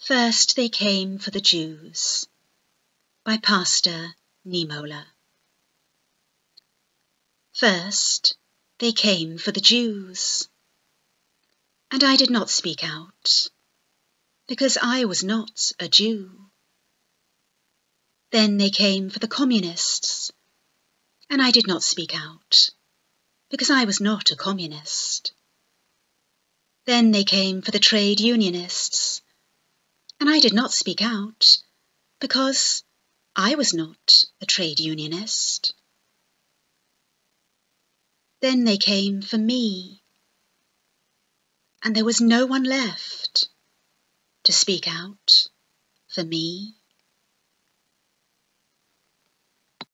First they came for the Jews, by Pastor Niemoller. First they came for the Jews, and I did not speak out, because I was not a Jew. Then they came for the communists, and I did not speak out, because I was not a communist. Then they came for the trade unionists, and I did not speak out, because I was not a trade unionist. Then they came for me, and there was no one left to speak out for me.